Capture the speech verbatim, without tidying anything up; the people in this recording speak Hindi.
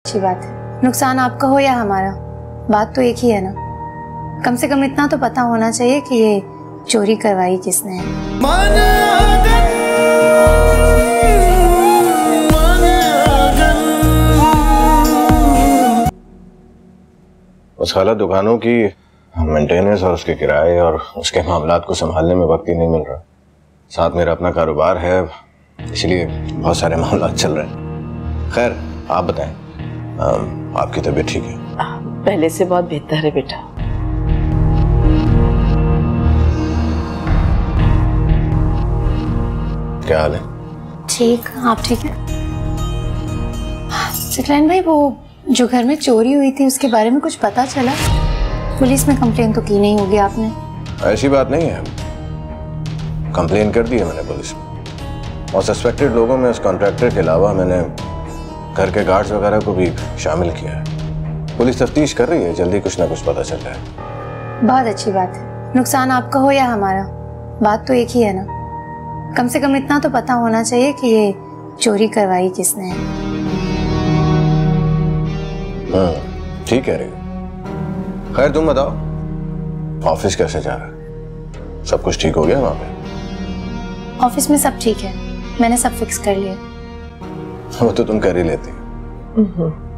अच्छी बात है, नुकसान आपका हो या हमारा, बात तो एक ही है ना। कम से कम इतना तो पता होना चाहिए कि ये चोरी करवाई किसने है। उस खाला दुकानों की मेंटेनेंस और उसके किराए और उसके मामलात को संभालने में वक्त ही नहीं मिल रहा। साथ मेरा अपना कारोबार है, इसलिए बहुत सारे मामलात चल रहे हैं। खैर आप बताएं, आपकी तबीयत ठीक है? पहले से बहुत बेहतर है बेटा। क्या हाल है? ठीक, आप ठीक है? सिकलैन भाई, वो जो घर में चोरी हुई थी उसके बारे में कुछ पता चला? पुलिस में कंप्लेन तो की नहीं होगी आपने? ऐसी बात नहीं है, कंप्लेन कर दी है मैंने पुलिस में, और सस्पेक्टेड लोगों में उस कॉन्ट्रैक्टर के अलावा मैंने घर के गार्ड्स वगैरह को भी शामिल किया है। पुलिस तफ्तीश कर रही है, जल्दी कुछ ना कुछ पता चल रहा है। बहुत अच्छी बात है, नुकसान आपका हो या हमारा, बात तो एक ही है ना। कम से कम इतना तो पता होना चाहिए कि ये चोरी करवाई किसने है। हम्म, ठीक कह रही हो। खैर तुम बताओ, ऑफिस कैसे जा रहा है? सब कुछ ठीक हो गया वहां पे? ऑफिस में सब ठीक है, मैंने सब फिक्स कर लिया। वो तो तुम कर ही लेती हो।